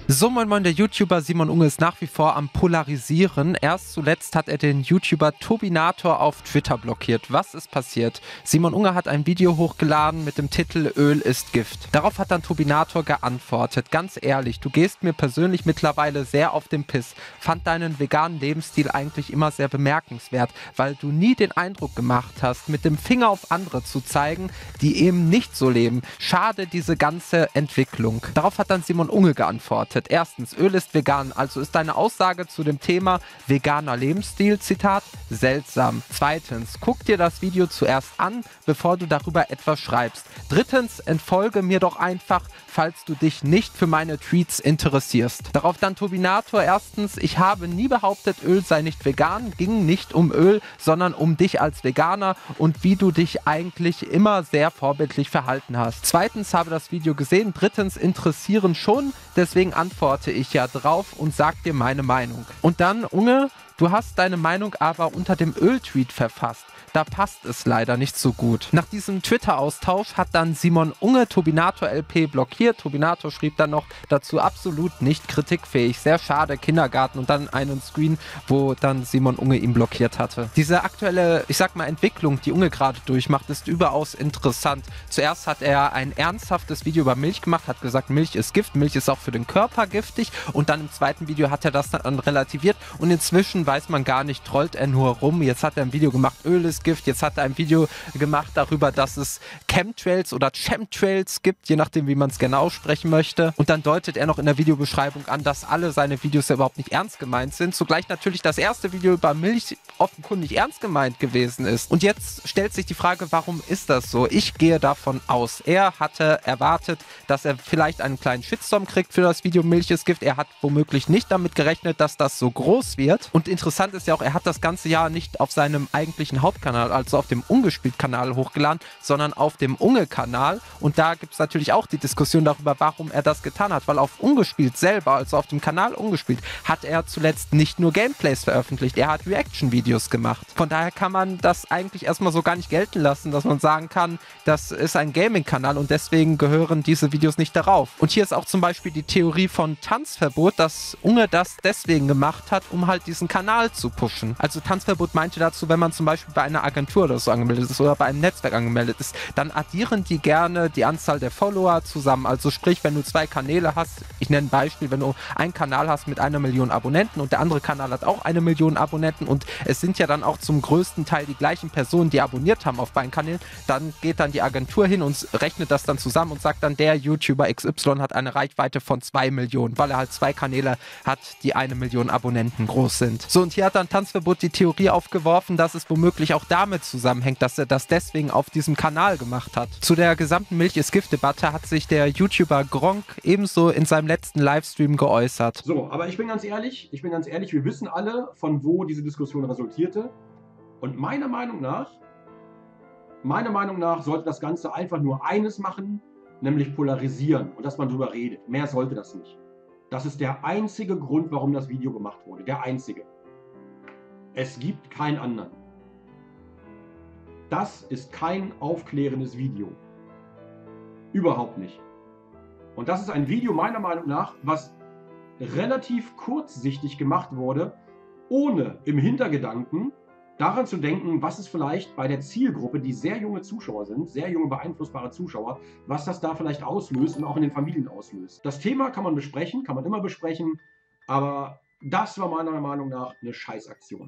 So, moin moin, der YouTuber Simon Unge ist nach wie vor am Polarisieren. Erst zuletzt hat er den YouTuber Turbinator auf Twitter blockiert. Was ist passiert? Simon Unge hat ein Video hochgeladen mit dem Titel Öl ist Gift. Darauf hat dann Turbinator geantwortet. Ganz ehrlich, du gehst mir persönlich mittlerweile sehr auf den Piss. Fand deinen veganen Lebensstil eigentlich immer sehr bemerkenswert, weil du nie den Eindruck gemacht hast, mit dem Finger auf andere zu zeigen, die eben nicht so leben. Schade, diese ganze Entwicklung. Darauf hat dann Simon Unge geantwortet. Erstens, Öl ist vegan, also ist deine Aussage zu dem Thema veganer Lebensstil, Zitat, seltsam. Zweitens, guck dir das Video zuerst an, bevor du darüber etwas schreibst. Drittens, entfolge mir doch einfach, falls du dich nicht für meine Tweets interessierst. Darauf dann Turbinator. Erstens, ich habe nie behauptet, Öl sei nicht vegan, ging nicht um Öl, sondern um dich als Veganer und wie du dich eigentlich immer sehr vorbildlich verhalten hast. Zweitens, habe das Video gesehen. Drittens, interessieren schon, deswegen antworte ich ja drauf und sag dir meine Meinung. Und dann, Unge, du hast deine Meinung aber unter dem Öl-Tweet verfasst. Da passt es leider nicht so gut. Nach diesem Twitter-Austausch hat dann Simon Unge Turbinator LP blockiert. Turbinator schrieb dann noch dazu absolut nicht kritikfähig. Sehr schade, Kindergarten und dann einen Screen, wo dann Simon Unge ihn blockiert hatte. Diese aktuelle, ich sag mal, Entwicklung, die Unge gerade durchmacht, ist überaus interessant. Zuerst hat er ein ernsthaftes Video über Milch gemacht, hat gesagt, Milch ist Gift, Milch ist auch für den Körper giftig und dann im zweiten Video hat er das dann relativiert und inzwischen weiß man gar nicht, trollt er nur rum. Jetzt hat er ein Video gemacht, Öl ist Gift. Jetzt hat er ein Video gemacht darüber, dass es Chemtrails oder Chemtrails gibt, je nachdem, wie man es genau sprechen möchte. Und dann deutet er noch in der Videobeschreibung an, dass alle seine Videos ja überhaupt nicht ernst gemeint sind. Zugleich natürlich das erste Video über Milch offenkundig ernst gemeint gewesen ist. Und jetzt stellt sich die Frage, warum ist das so? Ich gehe davon aus, er hatte erwartet, dass er vielleicht einen kleinen Shitstorm kriegt für das Video Milch ist Gift. Er hat womöglich nicht damit gerechnet, dass das so groß wird. Und interessant ist ja auch, er hat das ganze Jahr nicht auf seinem eigentlichen Hauptkanal, also auf dem Ungespielt-Kanal hochgeladen, sondern auf dem Unge-Kanal. Und da gibt es natürlich auch die Diskussion darüber, warum er das getan hat. Weil auf Ungespielt selber, also auf dem Kanal Ungespielt, hat er zuletzt nicht nur Gameplays veröffentlicht, er hat Reaction-Videos gemacht. Von daher kann man das eigentlich erstmal so gar nicht gelten lassen, dass man sagen kann, das ist ein Gaming-Kanal und deswegen gehören diese Videos nicht darauf. Und hier ist auch zum Beispiel die Theorie von Tanzverbot, dass Unge das deswegen gemacht hat, um halt diesen Kanal zu pushen. Also Tanzverbot meinte dazu, wenn man zum Beispiel bei einer Agentur oder so angemeldet ist oder bei einem Netzwerk angemeldet ist, dann addieren die gerne die Anzahl der Follower zusammen. Also sprich, wenn du zwei Kanäle hast, ich nenne ein Beispiel, wenn du einen Kanal hast mit 1 Million Abonnenten und der andere Kanal hat auch 1 Million Abonnenten und es sind ja dann auch zum größten Teil die gleichen Personen, die abonniert haben auf beiden Kanälen, dann geht dann die Agentur hin und rechnet das dann zusammen und sagt dann, der YouTuber XY hat eine Reichweite von 2 Millionen, weil er halt zwei Kanäle hat, die 1 Million Abonnenten groß sind. So, und hier hat dann Tanzverbot die Theorie aufgeworfen, dass es womöglich auch damit zusammenhängt, dass er das deswegen auf diesem Kanal gemacht hat. Zu der gesamten Milch ist Gift-Debatte hat sich der YouTuber Gronkh ebenso in seinem letzten Livestream geäußert. So, aber ich bin ganz ehrlich, wir wissen alle, von wo diese Diskussion resultierte. Und meiner Meinung nach sollte das Ganze einfach nur eines machen, nämlich polarisieren und dass man drüber redet. Mehr sollte das nicht. Das ist der einzige Grund, warum das Video gemacht wurde. Der einzige. Es gibt keinen anderen. Das ist kein aufklärendes Video. Überhaupt nicht. Und das ist ein Video meiner Meinung nach, was relativ kurzsichtig gemacht wurde, ohne im Hintergedanken daran zu denken, was es vielleicht bei der Zielgruppe, die sehr junge Zuschauer sind, sehr junge beeinflussbare Zuschauer, was das da vielleicht auslöst und auch in den Familien auslöst. Das Thema kann man besprechen, kann man immer besprechen, aber das war meiner Meinung nach eine Scheißaktion.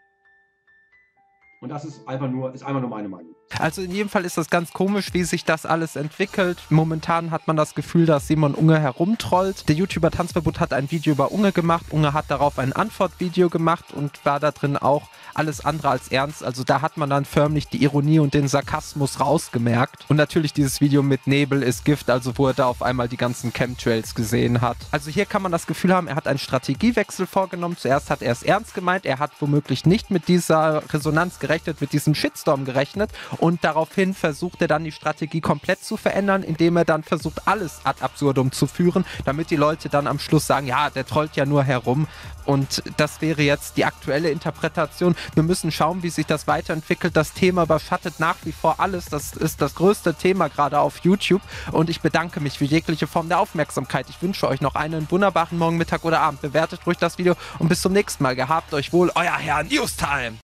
Und das ist einfach nur meine Meinung. Also in jedem Fall ist das ganz komisch, wie sich das alles entwickelt. Momentan hat man das Gefühl, dass Simon Unge herumtrollt. Der YouTuber Tanzverbot hat ein Video über Unge gemacht. Unge hat darauf ein Antwortvideo gemacht und war da drin auch alles andere als ernst. Also da hat man dann förmlich die Ironie und den Sarkasmus rausgemerkt. Und natürlich dieses Video mit Nebel ist Gift, also wo er da auf einmal die ganzen Chemtrails gesehen hat. Also hier kann man das Gefühl haben, er hat einen Strategiewechsel vorgenommen. Zuerst hat er es ernst gemeint. Er hat womöglich nicht mit dieser Resonanz gerechnet, mit diesem Shitstorm gerechnet. und daraufhin versucht er dann die Strategie komplett zu verändern, indem er dann versucht, alles ad absurdum zu führen, damit die Leute dann am Schluss sagen, ja, der trollt ja nur herum. Und das wäre jetzt die aktuelle Interpretation. Wir müssen schauen, wie sich das weiterentwickelt. Das Thema überschattet nach wie vor alles. Das ist das größte Thema gerade auf YouTube. Und ich bedanke mich für jegliche Form der Aufmerksamkeit. Ich wünsche euch noch einen wunderbaren Morgen, Mittag oder Abend. Bewertet ruhig das Video und bis zum nächsten Mal. Gehabt euch wohl, euer Herr Newstime.